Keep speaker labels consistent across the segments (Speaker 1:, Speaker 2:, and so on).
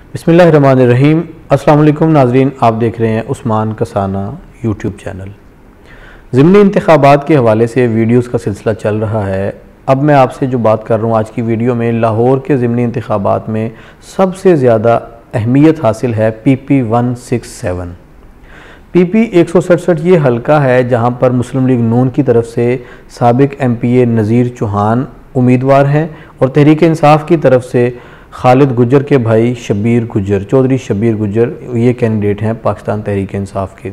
Speaker 1: बिस्मिल्लाहिर्रहमानिर्रहीम। अस्सलाम वालेकुम नाज़रीन, आप देख रहे हैं उस्मान कसाना यूट्यूब चैनल। ज़िमनी इंतखाबात के हवाले से वीडियोस का सिलसिला चल रहा है। अब मैं आपसे जो बात कर रहा हूँ आज की वीडियो में, लाहौर के ज़िमनी इंतखाबात में सबसे ज़्यादा अहमियत हासिल है PP 167। PP 167 ये हलका है जहाँ पर मुस्लिम लीग नून की तरफ से साबिक MPA नज़ीर चौहान उम्मीदवार हैं और तहरीक इंसाफ की तरफ से खालिद गुजर के भाई शब्बीर गुजर, चौधरी शब्बीर गुजर, ये कैंडिडेट हैं पाकिस्तान तहरीक इंसाफ के।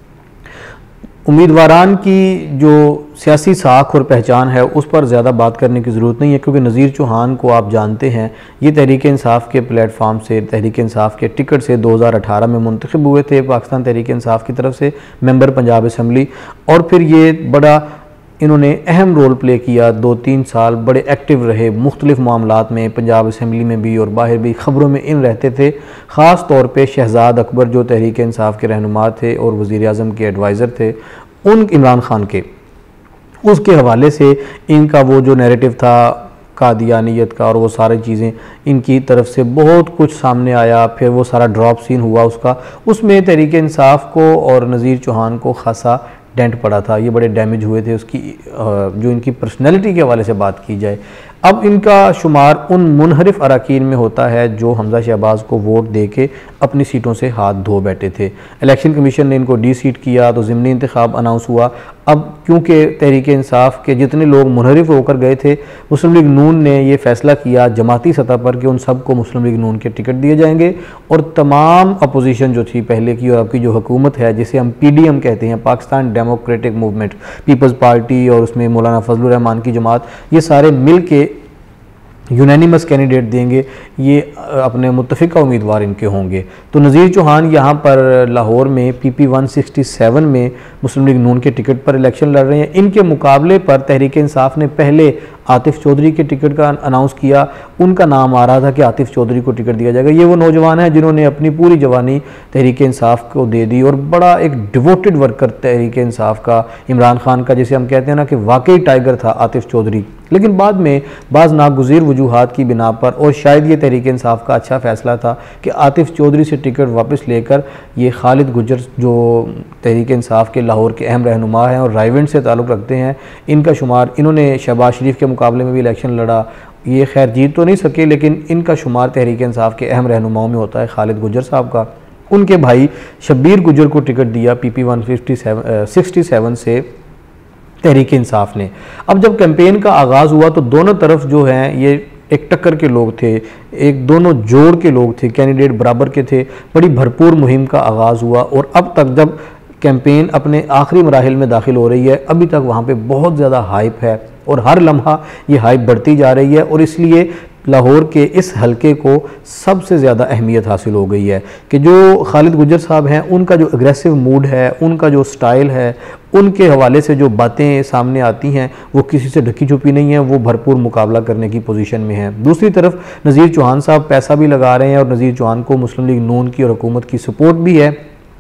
Speaker 1: उम्मीदवारान की जो सियासी साख और पहचान है उस पर ज़्यादा बात करने की ज़रूरत नहीं है, क्योंकि नज़ीर चौहान को आप जानते हैं, ये तहरीक इंसाफ के प्लेटफार्म से, तहरीक इंसाफ के टिकट से 2018 में मुंतखब हुए थे पाकिस्तान तहरीक इंसाफ की तरफ से मेंबर पंजाब असम्बली। और फिर ये बड़ा इन्होंने अहम रोल प्ले किया, 2-3 साल बड़े एक्टिव रहे मुख्तलिफ़ मामलात में, पंजाब असम्बली में भी और बाहर भी ख़बरों में इन रहते थे। ख़ास तौर पे शहजाद अकबर जो तहरीक इंसाफ के रहनुमा थे और वज़ीर आज़म के एडवाइज़र थे, उन इमरान ख़ान के, उसके हवाले से इनका वो जो नैरेटिव था कादियानियत का और वो सारी चीज़ें इनकी तरफ से बहुत कुछ सामने आया। फिर वो सारा ड्रॉप सीन हुआ उसका, उसमें तहरीक इंसाफ को और नज़ीर चौहान को खासा डेंट पड़ा था, ये बड़े डैमेज हुए थे उसकी जो इनकी पर्सनैलिटी के हवाले से बात की जाए। अब इनका शुमार उन मुनहरिफ अरकान में होता है जो हमजा शहबाज को वोट दे के अपनी सीटों से हाथ धो बैठे थे। इलेक्शन कमीशन ने इनको डी सीट किया तो ज़िमनी इंतखाब अनाउंस हुआ। अब क्योंकि तहरीक इंसाफ के जितने लोग मुनहरिफ होकर गए थे, मुस्लिम लीग नून ने ये फ़ैसला किया जमाती सतह पर कि उन सबको मुस्लिम लीग नून के टिकट दिए जाएंगे और तमाम अपोजिशन जो थी पहले की और अब की जो हुकूमत है, जिसे हम PDM कहते हैं, Pakistan Democratic Movement, Peoples Party और उसमें मौलाना फजलुर रहमान की जमात, ये सारे मिल के यूनानिमस कैंडिडेट देंगे, ये अपने मुत्तफ़िका उम्मीदवार इनके होंगे। तो नज़ीर चौहान यहाँ पर लाहौर में PP 167 में मुस्लिम लीग नून के टिकट पर इलेक्शन लड़ रहे हैं। इनके मुकाबले पर तहरीक इंसाफ ने पहले आतिफ़ चौधरी के टिकट का अनाउंस किया, उनका नाम आ रहा था कि आतिफ़ चौधरी को टिकट दिया जाएगा। ये वो नौजवान है जिन्होंने अपनी पूरी जवानी तहरीक इंसाफ को दे दी और बड़ा एक डिवोटेड वर्कर तहरीक इंसाफ का, इमरान ख़ान का, जिसे हम कहते हैं ना कि वाकई टाइगर था आतिफ़ चौधरी। लेकिन बाद में बाज़ नागुज़ीर वजूहात की बिना पर, और शायद ये तहरीक इंसाफ का अच्छा फ़ैसला था कि आतिफ़ चौधरी से टिकट वापस लेकर ये खालिद गुजर जो तहरीक इंसाफ के लाहौर के अहम रहनुमा हैं और रायवेंड से ताल्लुक़ रखते हैं, इनका शुमार, इन्होंने शहबाज शरीफ के मुकाबले में भी इलेक्शन लड़ा, ये खैर जीत तो नहीं सके, लेकिन इनका शुमार तहरीक इंसाफ के अहम रहनुमाओं में होता है खालिद गुजर साहब का। उनके भाई शब्बीर गुजर को टिकट दिया PP 167 से तहरीक इंसाफ ने। अब जब कैंपेन का आगाज़ हुआ तो दोनों तरफ जो हैं ये एक टक्कर के लोग थे, एक दोनों जोड़ के लोग थे, कैंडिडेट बराबर के थे। बड़ी भरपूर मुहिम का आगाज़ हुआ और अब तक जब कैंपेन अपने आखिरी मराहिल में दाखिल हो रही है, अभी तक वहाँ पे बहुत ज़्यादा हाइप है और हर लम्हा ये हाइप बढ़ती जा रही है। और इसलिए लाहौर के इस हलके को सबसे ज़्यादा अहमियत हासिल हो गई है कि जो खालिद गुजर साहब हैं, उनका जो एग्रेसिव मूड है, उनका जो स्टाइल है, उनके हवाले से जो बातें सामने आती हैं वो किसी से ढकी छुपी नहीं है, वो भरपूर मुकाबला करने की पोजीशन में है। दूसरी तरफ नज़ीर चौहान साहब पैसा भी लगा रहे हैं और नज़ीर चौहान को मुस्लिम लीग नून की और हुकूमत की सपोर्ट भी है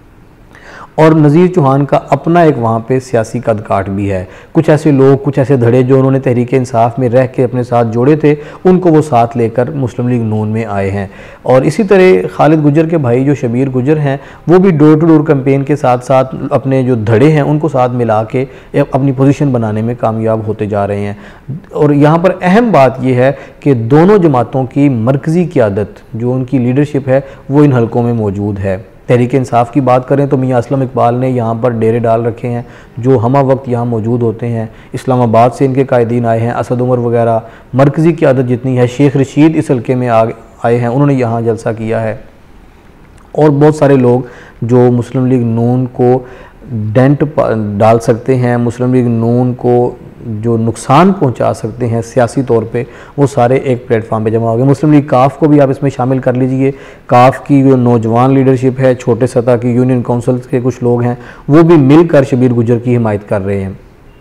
Speaker 1: और नज़ीर चौहान का अपना एक वहाँ पे सियासी कदकाठ भी है। कुछ ऐसे लोग, कुछ ऐसे धड़े जो उन्होंने तहरीक इंसाफ में रह के अपने साथ जोड़े थे, उनको वो साथ लेकर मुस्लिम लीग नून में आए हैं। और इसी तरह खालिद गुजर के भाई जो शब्बीर गुजर हैं, वो भी डोर टू डोर कैंपेन के साथ साथ अपने जो धड़े हैं उनको साथ मिला के अपनी पोजीशन बनाने में कामयाब होते जा रहे हैं। और यहाँ पर अहम बात यह है कि दोनों जमातों की मरकज़ी क़यादत, जो उनकी लीडरशिप है, वो इन हलकों में मौजूद है। तहरीक इंसाफ की बात करें तो मियां असलम इकबाल ने यहाँ पर डेरे डाल रखे हैं जो हमा वक्त यहाँ मौजूद होते हैं। इस्लामाबाद से इनके कायदीन आए हैं, असद उमर वगैरह, मरकज़ी क़यादत जितनी है, शेख रशीद इस हल्के में आए हैं, उन्होंने यहाँ जलसा किया है। और बहुत सारे लोग जो मुस्लिम लीग नून को डेंट डाल सकते हैं, मुस्लिम लीग नून को जो नुकसान पहुंचा सकते हैं सियासी तौर पे, वो सारे एक प्लेटफार्म पे जमा हो गए। मुस्लिम लीग काफ को भी आप इसमें शामिल कर लीजिए। काफ की जो नौजवान लीडरशिप है, छोटे सतह की यूनियन काउंसिल के कुछ लोग हैं, वो भी मिलकर शब्बीर गुजर की हिमायत कर रहे हैं।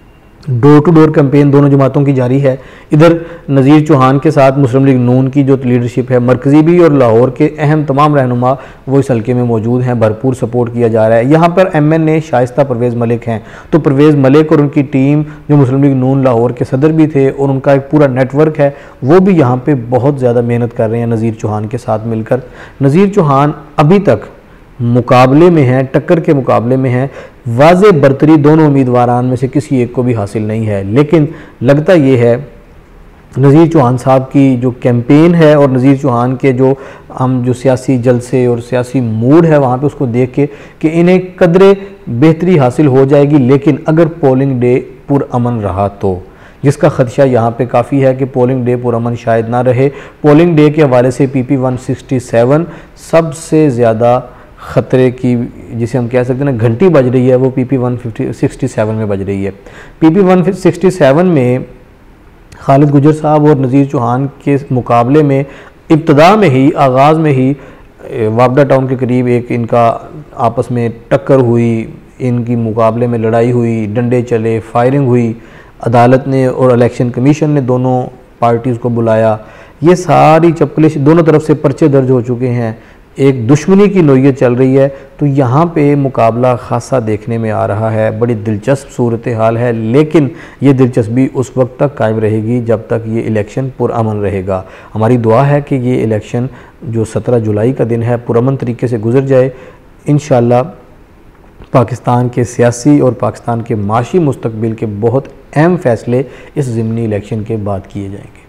Speaker 1: डोर टू डोर कैंपेन दोनों जमातों की जारी है। इधर नज़ीर चौहान के साथ मुस्लिम लीग नून की जो लीडरशिप है, मरकज़ी भी और लाहौर के अहम तमाम रहनुमा वो इस हल्के में मौजूद हैं, भरपूर सपोर्ट किया जा रहा है। यहाँ पर MNA शाइस्ता परवेज़ मलिक हैं, तो परवेज़ मलिक और उनकी टीम जो मुस्लिम लीग नून लाहौर के सदर भी थे और उनका एक पूरा नेटवर्क है, वो भी यहाँ पर बहुत ज़्यादा मेहनत कर रहे हैं नज़ीर चौहान के साथ मिलकर। नज़ीर चौहान अभी तक मुकाबले में हैं, टक्कर के मुकाबले में हैं। वाज़े बरतरी दोनों उम्मीदवारान में से किसी एक को भी हासिल नहीं है, लेकिन लगता ये है नज़ीर चौहान साहब की जो कैंपेन है और नज़ीर चौहान के जो सियासी जलसे और सियासी मूड है वहाँ पे उसको देख के कि इन्हें कदरे बेहतरी हासिल हो जाएगी। लेकिन अगर पोलिंग डे पुरअमन रहा तो, जिसका खदशा यहाँ पे काफ़ी है कि पोलिंग डे पुरअमन शायद ना रहे। पोलिंग डे के हवाले से PP 167 सबसे ज़्यादा ख़तरे की, जिसे हम कह सकते हैं ना, घंटी बज रही है, वो PP 167 में बज रही है। PP 167 में खालिद गुजर साहब और नज़ीर चौहान के मुकाबले में इब्तदा में ही, आगाज़ में ही वापडा टाउन के करीब एक इनका आपस में टक्कर हुई, इनकी मुकाबले में लड़ाई हुई, डंडे चले, फायरिंग हुई। अदालत ने और इलेक्शन कमीशन ने दोनों पार्टीज़ को बुलाया। ये सारी चपकलिश, दोनों तरफ से पर्चे दर्ज हो चुके हैं, एक दुश्मनी की नोयत चल रही है। तो यहाँ पे मुकाबला खासा देखने में आ रहा है, बड़ी दिलचस्प सूरत हाल है। लेकिन ये दिलचस्पी उस वक्त तक कायम रहेगी जब तक ये इलेक्शन पुरअमन रहेगा। हमारी दुआ है कि ये इलेक्शन जो 17 जुलाई का दिन है पुरअमन तरीके से गुजर जाए। इंशाअल्लाह पाकिस्तान के सियासी और पाकिस्तान के माशी मुस्तकबिल के बहुत अहम फ़ैसले इस ज़िमनी इलेक्शन के बाद किए जाएंगे।